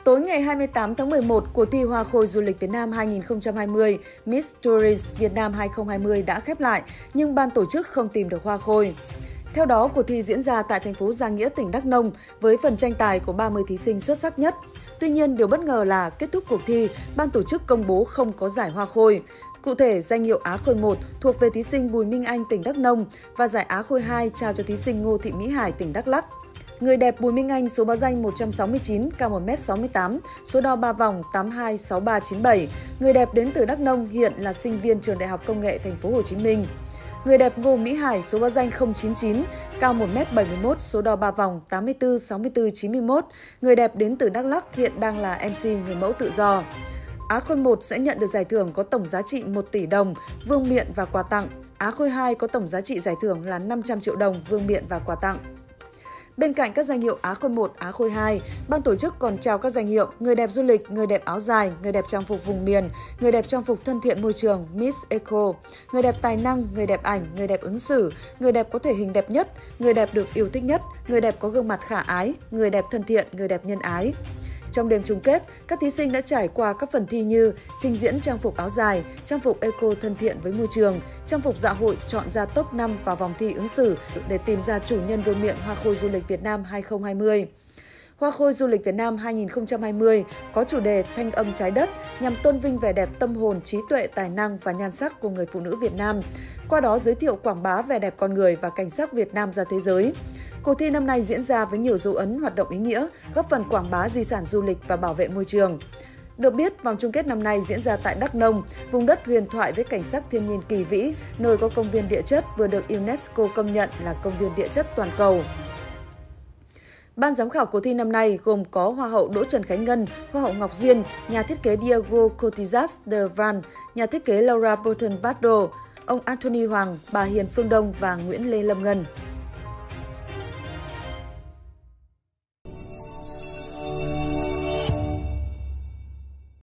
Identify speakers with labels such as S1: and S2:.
S1: Tối ngày 28 tháng 11, cuộc thi Hoa khôi du lịch Việt Nam 2020 Miss Tourist Việt Nam 2020 đã khép lại, nhưng ban tổ chức không tìm được hoa khôi. Theo đó, cuộc thi diễn ra tại thành phố Gia Nghĩa, tỉnh Đắk Nông với phần tranh tài của 30 thí sinh xuất sắc nhất. Tuy nhiên, điều bất ngờ là kết thúc cuộc thi, ban tổ chức công bố không có giải hoa khôi. Cụ thể, danh hiệu Á khôi 1 thuộc về thí sinh Bùi Minh Anh, tỉnh Đắk Nông và giải Á khôi 2 trao cho thí sinh Ngô Thị Mỹ Hải, tỉnh Đắk Lắk. Người đẹp Bùi Minh Anh số báo danh 169, cao 1m68, số đo 3 vòng 826397. Người đẹp đến từ Đắk Nông, hiện là sinh viên trường Đại học Công nghệ Thành phố Hồ Chí Minh. Người đẹp Ngô Mỹ Hải số báo danh 099, cao 1m71, số đo 3 vòng 846491. Người đẹp đến từ Đắk Lắk, hiện đang là MC người mẫu tự do. Á khôi 1 sẽ nhận được giải thưởng có tổng giá trị 1 tỷ đồng, vương miện và quà tặng. Á khôi 2 có tổng giá trị giải thưởng là 500 triệu đồng, vương miện và quà tặng. Bên cạnh các danh hiệu Á khôi 1, Á khôi 2, ban tổ chức còn trao các danh hiệu người đẹp du lịch, người đẹp áo dài, người đẹp trang phục vùng miền, người đẹp trang phục thân thiện môi trường Miss Eco, người đẹp tài năng, người đẹp ảnh, người đẹp ứng xử, người đẹp có thể hình đẹp nhất, người đẹp được yêu thích nhất, người đẹp có gương mặt khả ái, người đẹp thân thiện, người đẹp nhân ái. Trong đêm chung kết, các thí sinh đã trải qua các phần thi như trình diễn trang phục áo dài, trang phục eco thân thiện với môi trường, trang phục dạ hội, chọn ra top 5 vào vòng thi ứng xử để tìm ra chủ nhân vương miện Hoa khôi du lịch Việt Nam 2020. Hoa khôi du lịch Việt Nam 2020 có chủ đề Thanh âm trái đất nhằm tôn vinh vẻ đẹp tâm hồn, trí tuệ, tài năng và nhan sắc của người phụ nữ Việt Nam, qua đó giới thiệu quảng bá vẻ đẹp con người và cảnh sắc Việt Nam ra thế giới. Cuộc thi năm nay diễn ra với nhiều dấu ấn hoạt động ý nghĩa, góp phần quảng bá di sản du lịch và bảo vệ môi trường. Được biết, vòng chung kết năm nay diễn ra tại Đắk Nông, vùng đất huyền thoại với cảnh sắc thiên nhiên kỳ vĩ, nơi có công viên địa chất vừa được UNESCO công nhận là công viên địa chất toàn cầu. Ban giám khảo cuộc thi năm nay gồm có Hoa hậu Đỗ Trần Khánh Ngân, Hoa hậu Ngọc Duyên, nhà thiết kế Diego Cotizas de Van, nhà thiết kế Laura Burton Bardo, ông Anthony Hoàng, bà Hiền Phương Đông và Nguyễn Lê Lâm Ngân.